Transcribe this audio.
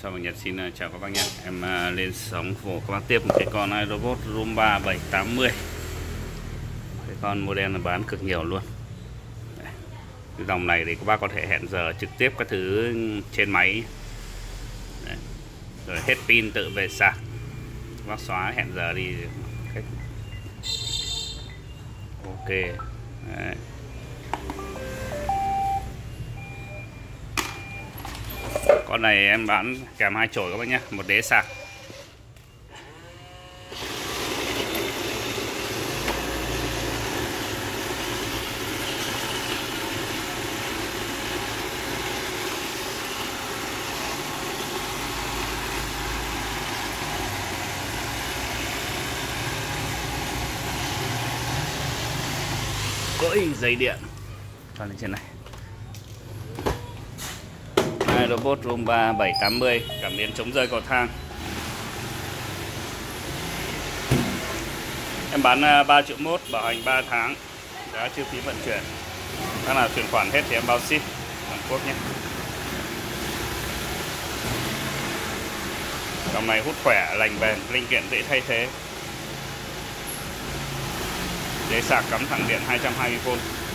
Sao Bằng Nhật xin chào các bác nhé. Em lên sóng phổ các bác tiếp một cái con iRobot Roomba 780. Cái con model là bán cực nhiều luôn. Đây. Cái dòng này thì các bác có thể hẹn giờ trực tiếp các thứ trên máy. Đây. Rồi hết pin tự về sạc. Các bác xóa hẹn giờ đi. Ok. Đấy. Con này em bán kèm 2 chổi các bác nhé, một đế sạc. Ôi, dây điện toàn lên trên này. iRobot Roomba 780, cảm biến chống rơi cầu thang. Em bán 3,1 triệu, bảo hành 3 tháng, giá chưa phí vận chuyển. Các nào chuyển khoản hết thì em bao ship toàn quốc nhé. Dòng này hút khỏe, lành bền, linh kiện dễ thay thế. Đế sạc cắm thẳng điện 220V.